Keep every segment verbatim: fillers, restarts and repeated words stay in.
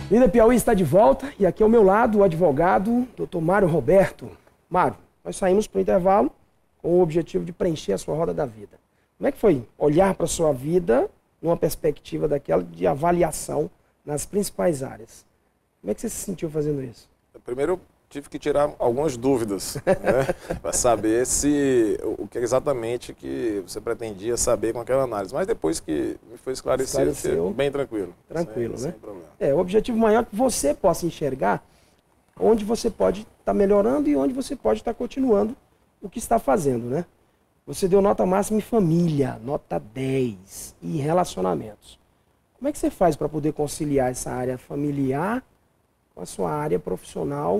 Líder Piauí está de volta e aqui ao meu lado o advogado doutor Mário Roberto. Mário, nós saímos para o intervalo com o objetivo de preencher a sua roda da vida. Como é que foi olhar para a sua vida numa perspectiva daquela de avaliação nas principais áreas? Como é que você se sentiu fazendo isso? Primeiro eu tive que tirar algumas dúvidas, né, para saber se o que exatamente que você pretendia saber com aquela análise. Mas depois que me foi esclarecido, fiquei bem tranquilo. Tranquilo, sem, né? Sem problema. É, o objetivo maior é que você possa enxergar onde você pode estar tá melhorando e onde você pode estar tá continuando o que está fazendo, né? Você deu nota máxima em família, nota dez, e relacionamentos. Como é que você faz para poder conciliar essa área familiar com a sua área profissional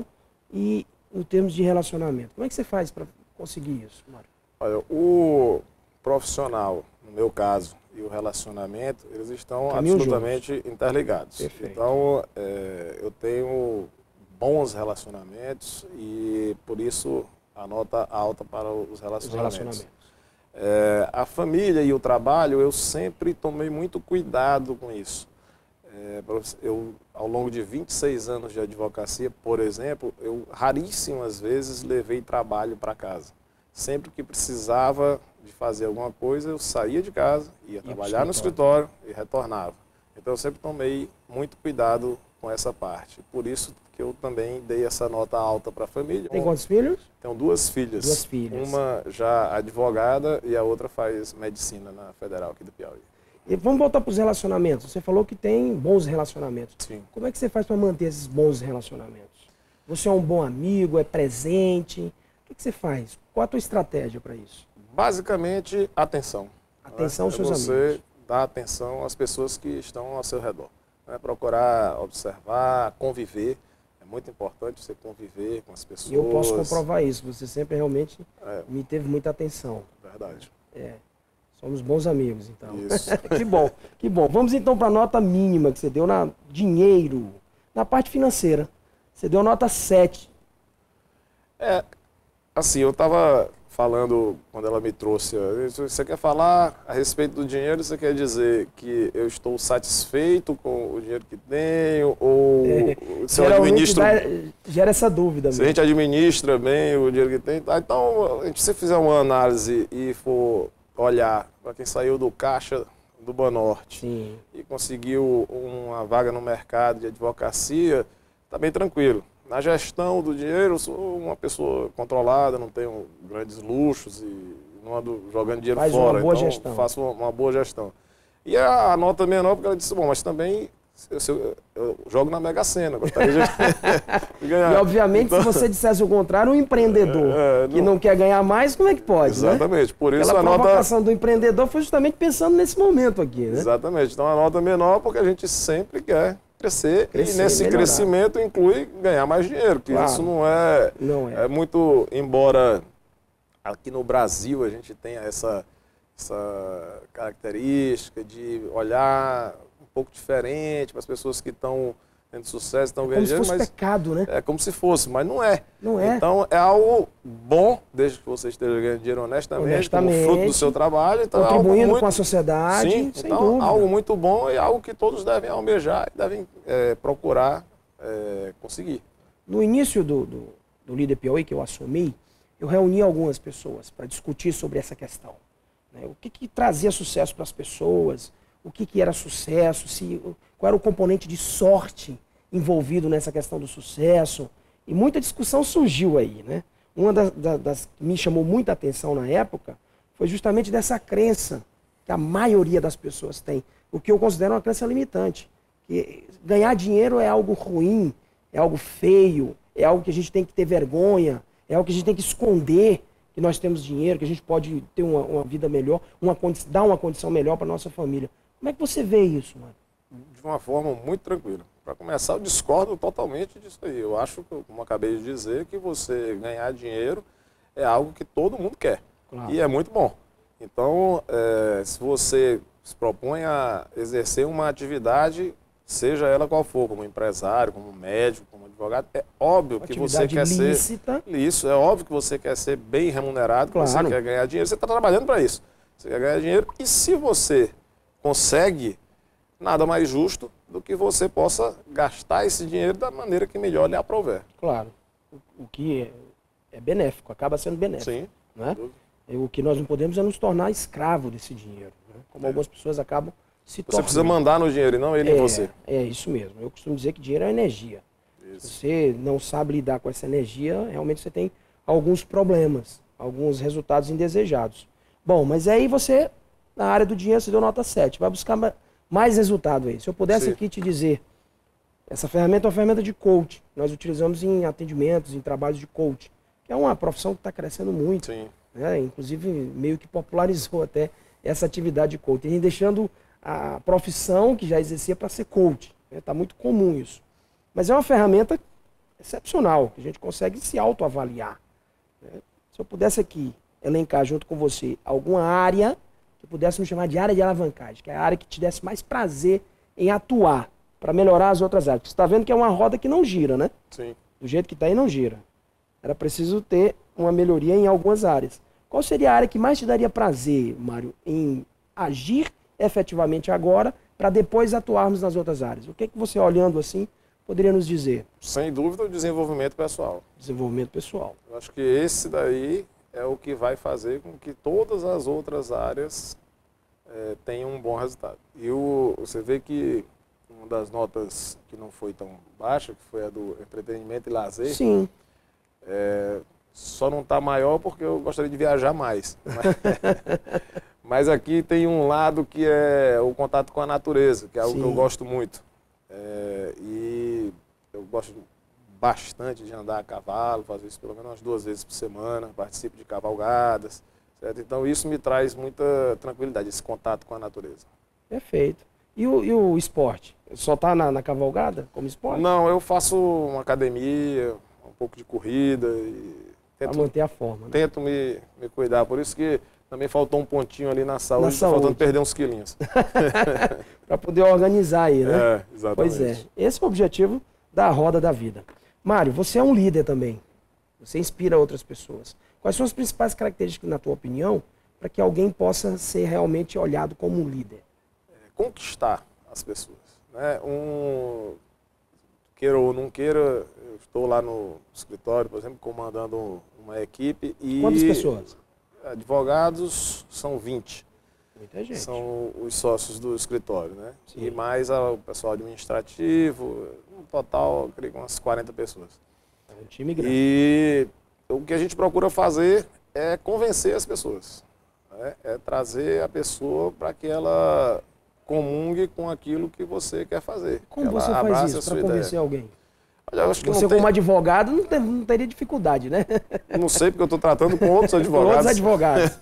e em termos de relacionamento? Como é que você faz para conseguir isso, Mário? Olha, o profissional, no meu caso, e o relacionamento, eles estão Caminho absolutamente juntos. interligados. Perfeito. Então, é, eu tenho bons relacionamentos e, por isso, a nota alta para os relacionamentos. Os relacionamentos. É, a família e o trabalho, eu sempre tomei muito cuidado com isso. É, eu, ao longo de vinte e seis anos de advocacia, por exemplo, eu raríssimas vezes levei trabalho para casa. Sempre que precisava de fazer alguma coisa, eu saía de casa, ia trabalhar no escritório e retornava. Então eu sempre tomei muito cuidado com essa parte. Por isso que eu também dei essa nota alta para a família. Tem quantos filhos? Tenho duas filhas. Duas filhas. Uma já advogada e a outra faz medicina na Federal aqui do Piauí. E vamos voltar para os relacionamentos. Você falou que tem bons relacionamentos. Sim. Como é que você faz para manter esses bons relacionamentos? Você é um bom amigo, é presente? O que, que você faz? Qual a tua estratégia para isso? Basicamente, atenção. Atenção aos é seus você amigos. Você dá atenção às pessoas que estão ao seu redor. É procurar observar, conviver. É muito importante você conviver com as pessoas. E eu posso comprovar isso. Você sempre realmente é. me teve muita atenção. Verdade. É. Somos bons amigos, então. Isso. Que bom, que bom. Vamos então para a nota mínima que você deu na dinheiro, na parte financeira. Você deu nota sete. É, assim, eu estava falando, quando ela me trouxe, você quer falar a respeito do dinheiro, você quer dizer que eu estou satisfeito com o dinheiro que tenho, ou é, se eu administro... Dá, gera essa dúvida. Se mesmo. a gente administra bem o dinheiro que tem, tá, então, se você fizer uma análise e for olhar para quem saiu do caixa do Banorte Sim. e conseguiu uma vaga no mercado de advocacia, está bem tranquilo. Na gestão do dinheiro, eu sou uma pessoa controlada, não tenho grandes luxos e não ando jogando dinheiro Faz fora. Uma boa então, gestão. faço uma, uma boa gestão. E a, a nota menor, porque ela disse, bom, mas também eu, eu, eu jogo na Mega Sena, gostaria de, de ganhar. E, obviamente, então, se você dissesse o contrário, um empreendedor é, não, que não quer ganhar mais, como é que pode, Exatamente. Né? Por isso Aquela a provocação nota... do empreendedor foi justamente pensando nesse momento aqui, né? Exatamente. Então, a nota menor porque a gente sempre quer crescer, crescer e nesse melhorar. crescimento inclui ganhar mais dinheiro, que claro. isso não é, não é. é muito, embora aqui no Brasil a gente tenha essa, essa característica de olhar um pouco diferente para as pessoas que estão tendo sucesso, estão ganhando dinheiro, mas... Como se fosse pecado, né? É como se fosse, mas não é. Não é. Então é algo bom, desde que você esteja ganhando dinheiro honestamente, honestamente como fruto do seu trabalho. Então contribuindo é algo muito... com a sociedade, Sim, sem então dúvida. algo muito bom e algo que todos devem almejar e devem é, procurar é, conseguir. No início do, do, do Líder Piauí, que eu assumi, eu reuni algumas pessoas para discutir sobre essa questão. Né? O que, que trazia sucesso para as pessoas, o que, que era sucesso, se, qual era o componente de sorte envolvido nessa questão do sucesso. E muita discussão surgiu aí, né? Uma das, das, das que me chamou muita atenção na época foi justamente dessa crença que a maioria das pessoas tem, o que eu considero uma crença limitante. Que ganhar dinheiro é algo ruim, é algo feio, é algo que a gente tem que ter vergonha, é algo que a gente tem que esconder que nós temos dinheiro, que a gente pode ter uma, uma vida melhor, uma, dar uma condição melhor para a nossa família. Como é que você vê isso, mano? De uma forma muito tranquila. Para começar, eu discordo totalmente disso aí. Eu acho, como eu acabei de dizer, que você ganhar dinheiro é algo que todo mundo quer. Claro. E é muito bom. Então, é, se você se propõe a exercer uma atividade, seja ela qual for, como empresário, como médico, como advogado, é óbvio que você quer lícita. ser... Isso, é óbvio que você quer ser bem remunerado, claro. Que você quer ganhar dinheiro, você está trabalhando para isso. Você quer ganhar dinheiro e se você consegue nada mais justo do que você possa gastar esse dinheiro da maneira que melhor lhe aprouver. Claro. O, o que é, é benéfico, acaba sendo benéfico. Sim. Né? O que nós não podemos é nos tornar escravo desse dinheiro. Né? Como é. algumas pessoas acabam se tornando. Você precisa mandar no dinheiro e não ele é, em você. É isso mesmo. Eu costumo dizer que dinheiro é energia. Isso. Se você não sabe lidar com essa energia, realmente você tem alguns problemas, alguns resultados indesejados. Bom, mas aí você, na área do dinheiro, você deu nota sete. Vai buscar mais resultado aí. Se eu pudesse Sim. aqui te dizer, essa ferramenta é uma ferramenta de coach. Nós utilizamos em atendimentos, em trabalhos de coach, que é uma profissão que está crescendo muito. Sim. Né? Inclusive, meio que popularizou até essa atividade de coach. E deixando a profissão que já exercia para ser coach. Está né? muito comum isso. Mas é uma ferramenta excepcional, que a gente consegue se autoavaliar. Né? Se eu pudesse aqui elencar junto com você alguma área que pudéssemos chamar de área de alavancagem, que é a área que te desse mais prazer em atuar para melhorar as outras áreas. Você está vendo que é uma roda que não gira, né? Sim. Do jeito que está aí, não gira. Era preciso ter uma melhoria em algumas áreas. Qual seria a área que mais te daria prazer, Mário, em agir efetivamente agora para depois atuarmos nas outras áreas? O que é que você, olhando assim, poderia nos dizer? Sem dúvida, o desenvolvimento pessoal. Desenvolvimento pessoal. Eu acho que esse daí é o que vai fazer com que todas as outras áreas é, tenham um bom resultado. E o, você vê que uma das notas que não foi tão baixa, que foi a do entretenimento e lazer, Sim. É, só não está maior porque eu gostaria de viajar mais. Mas, mas aqui tem um lado que é o contato com a natureza, que é algo Sim. que eu gosto muito. É, e eu gosto bastante de andar a cavalo, fazer isso pelo menos umas duas vezes por semana, participo de cavalgadas, certo? Então isso me traz muita tranquilidade, esse contato com a natureza. Perfeito. E o, e o esporte? Só está na, na cavalgada como esporte? Não, eu faço uma academia, um pouco de corrida e tento, pra manter a forma, né? Tento me, me cuidar, por isso que também faltou um pontinho ali na saúde, na tá saúde. faltando perder uns quilinhos. Para poder organizar aí, né? É, exatamente. Pois é, esse é o objetivo da roda da vida. Mário, você é um líder também. Você inspira outras pessoas. Quais são as principais características, na tua opinião, para que alguém possa ser realmente olhado como um líder? É, conquistar as pessoas. Né? Um, queira ou não queira, eu estou lá no escritório, por exemplo, comandando uma equipe e... Quantas pessoas? Advogados são vinte. Muita gente. São os sócios do escritório, né? Sim. E mais o pessoal administrativo, no total, eu creio que umas quarenta pessoas. É um time grande. E o que a gente procura fazer é convencer as pessoas. Né? É trazer a pessoa para que ela comungue com aquilo que você quer fazer. Como você faz isso para convencer alguém? Olha, eu acho que você, não como tem... advogado, não, tem, não teria dificuldade, né? Não sei, porque eu estou tratando com outros advogados. Com outros advogados.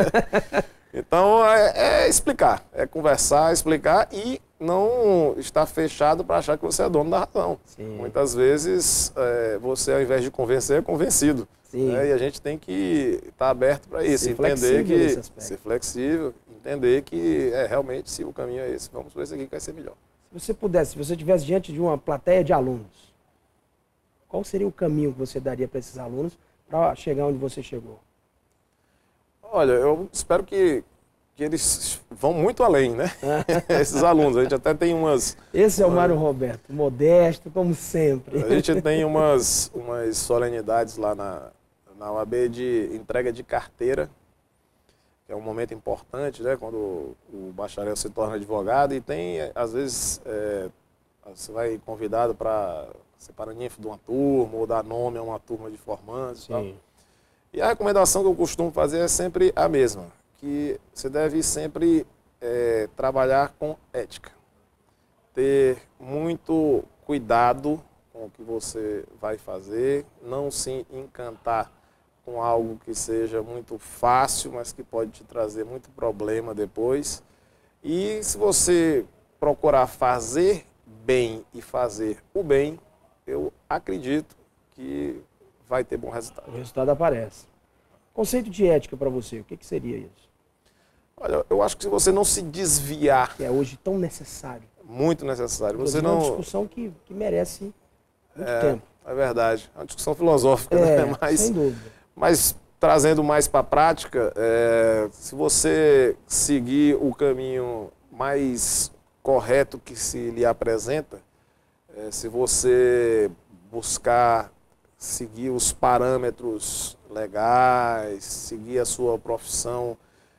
Então, é, é explicar, é conversar, explicar e não estar fechado para achar que você é dono da razão. Sim. Muitas vezes, é, você, ao invés de convencer, é convencido. Né? E a gente tem que estar aberto para isso, ser entender que... Ser flexível, entender que é, realmente, se o caminho é esse, vamos ver esse aqui que vai ser melhor. Se você pudesse, se você estivesse diante de uma plateia de alunos, qual seria o caminho que você daria para esses alunos para chegar onde você chegou? Olha, eu espero que, que eles vão muito além, né? Esses alunos, a gente até tem umas... Esse é o Mário Roberto, modesto, como sempre. A gente tem umas, umas solenidades lá na, na O A B de entrega de carteira, que é um momento importante, né? Quando o bacharel se torna advogado e tem, às vezes, é, você vai convidado para ser paraninfo de uma turma ou dar nome a uma turma de formandos e tal. E a recomendação que eu costumo fazer é sempre a mesma, que você deve sempre é, trabalhar com ética. Ter muito cuidado com o que você vai fazer, não se encantar com algo que seja muito fácil, mas que pode te trazer muito problema depois. E se você procurar fazer bem e fazer o bem, eu acredito que vai ter bom resultado. O resultado aparece. Conceito de ética para você, o que, que seria isso? Olha, eu acho que se você não se desviar... Que é hoje tão necessário. Muito necessário. Você não... É não... uma discussão que, que merece muito é, tempo. É verdade. É uma discussão filosófica, é, né? Mas, sem dúvida. Mas trazendo mais para a prática, é, se você seguir o caminho mais correto que se lhe apresenta, é, se você buscar seguir os parâmetros legais, seguir a sua profissão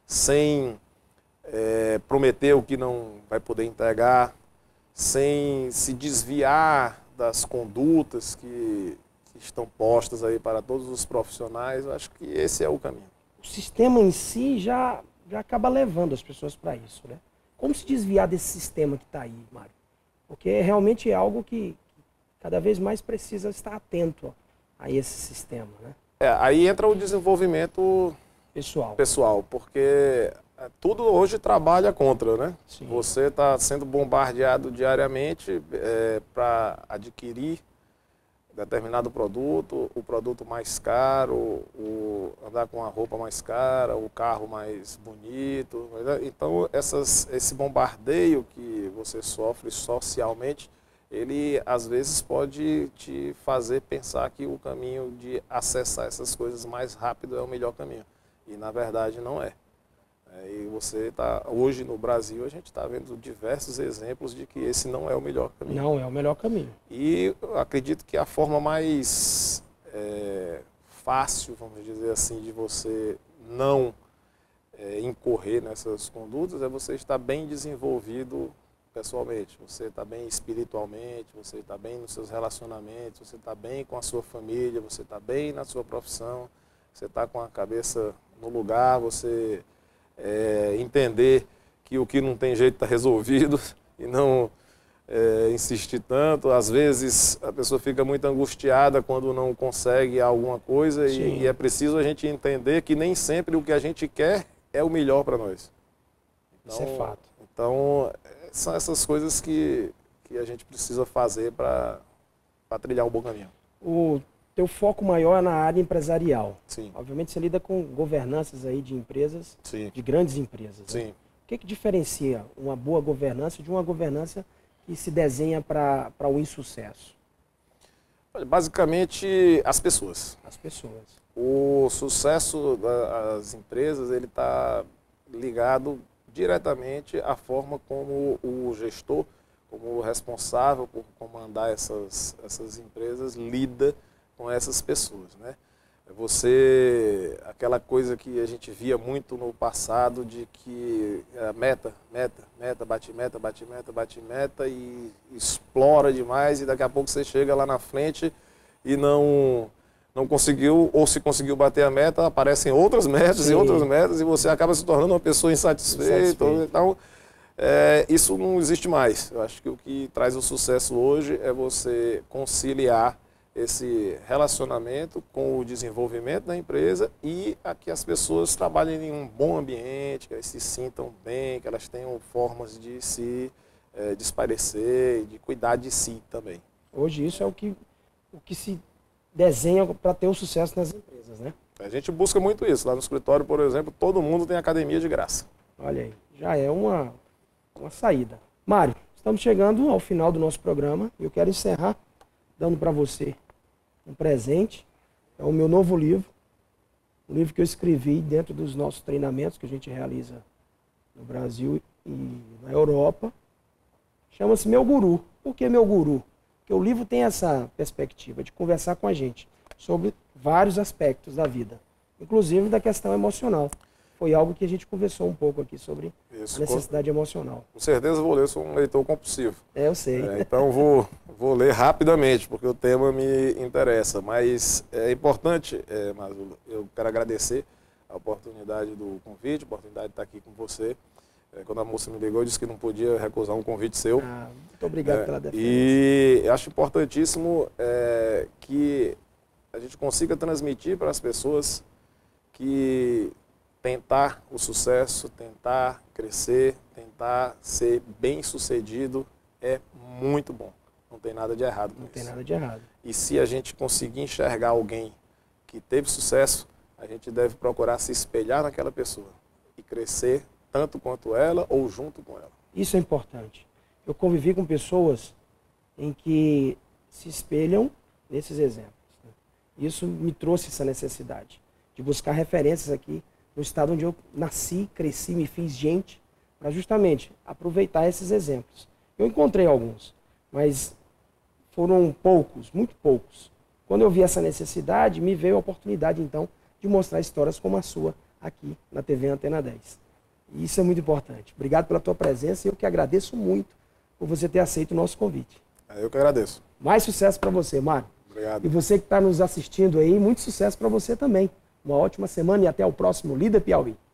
sem é, prometer o que não vai poder entregar, sem se desviar das condutas que, que estão postas aí para todos os profissionais, eu acho que esse é o caminho. O sistema em si já, já acaba levando as pessoas para isso, né? Como se desviar desse sistema que está aí, Mário? Porque realmente é algo que cada vez mais precisa estar atento a esse sistema, né? É, aí entra o desenvolvimento pessoal, pessoal porque tudo hoje trabalha contra, né? Sim. Você está sendo bombardeado diariamente é, para adquirir determinado produto, o produto mais caro, o, andar com a roupa mais cara, o carro mais bonito. Então, essas, esse bombardeio que você sofre socialmente, ele às vezes pode te fazer pensar que o caminho de acessar essas coisas mais rápido é o melhor caminho. E na verdade não é. E você tá, hoje no Brasil a gente está vendo diversos exemplos de que esse não é o melhor caminho. Não é o melhor caminho. E eu acredito que a forma mais é, fácil, vamos dizer assim, de você não é, incorrer nessas condutas é você estar bem desenvolvido pessoalmente. Você está bem espiritualmente, você está bem nos seus relacionamentos, você está bem com a sua família, você está bem na sua profissão, você está com a cabeça no lugar, você... É, entender que o que não tem jeito está resolvido e não é, insistir tanto. Às vezes a pessoa fica muito angustiada quando não consegue alguma coisa e, e é preciso a gente entender que nem sempre o que a gente quer é o melhor para nós. Então, isso é fato. Então, são essas coisas que, que a gente precisa fazer para trilhar um bom caminho. O teu foco maior é na área empresarial. Sim. Obviamente você lida com governanças aí de empresas, Sim. de grandes empresas. Sim. Né? O que, que diferencia uma boa governança de uma governança que se desenha para o insucesso? Basicamente, as pessoas. As pessoas. O sucesso das empresas ele está ligado diretamente à forma como o gestor, como o responsável por comandar essas, essas empresas, lida com essas pessoas, né? Você, aquela coisa que a gente via muito no passado de que é, meta, meta, meta, bate meta, bate meta, bate meta e explora demais e daqui a pouco você chega lá na frente e não, não conseguiu, ou se conseguiu bater a meta, aparecem outras metas Sim. e outras metas e você acaba se tornando uma pessoa insatisfeita. insatisfeita. Então, é, isso não existe mais. Eu acho que o que traz o sucesso hoje é você conciliar esse relacionamento com o desenvolvimento da empresa e a que as pessoas trabalhem em um bom ambiente, que elas se sintam bem, que elas tenham formas de se é, desaparecer, de cuidar de si também. Hoje isso é o que, o que se desenha para ter o sucesso nas empresas, né? A gente busca muito isso. Lá no escritório, por exemplo, todo mundo tem academia de graça. Olha aí, já é uma, uma saída. Mário, estamos chegando ao final do nosso programa e eu quero encerrar dando para você um presente. É o meu novo livro, um livro que eu escrevi dentro dos nossos treinamentos que a gente realiza no Brasil e na Europa. Chama-se Meu Guru. Por que Meu Guru? Porque o livro tem essa perspectiva de conversar com a gente sobre vários aspectos da vida, inclusive da questão emocional. Foi algo que a gente conversou um pouco aqui sobre Isso, a necessidade com, emocional. Com certeza vou ler, sou um leitor compulsivo. É, eu sei. É, então vou, vou ler rapidamente, porque o tema me interessa. Mas é importante, é, Mazula, eu quero agradecer a oportunidade do convite, a oportunidade de estar aqui com você. É, quando a moça me ligou, eu disse que não podia recusar um convite seu. Ah, muito obrigado é, pela defesa. E acho importantíssimo é, que a gente consiga transmitir para as pessoas que tentar o sucesso, tentar crescer, tentar ser bem-sucedido é muito bom. Não tem nada de errado com Não isso. tem nada de errado. E se a gente conseguir enxergar alguém que teve sucesso, a gente deve procurar se espelhar naquela pessoa e crescer tanto quanto ela ou junto com ela. Isso é importante. Eu convivi com pessoas em que se espelham nesses exemplos. Né? Isso me trouxe essa necessidade de buscar referências aqui no estado onde eu nasci, cresci, me fiz gente, para justamente aproveitar esses exemplos. Eu encontrei alguns, mas foram poucos, muito poucos. Quando eu vi essa necessidade, me veio a oportunidade, então, de mostrar histórias como a sua aqui na T V Antena dez. E isso é muito importante. Obrigado pela tua presença e eu que agradeço muito por você ter aceito o nosso convite. Eu que agradeço. Mais sucesso para você, Mário. Obrigado. E você que está nos assistindo aí, muito sucesso para você também. Uma ótima semana e até o próximo Líder Piauí.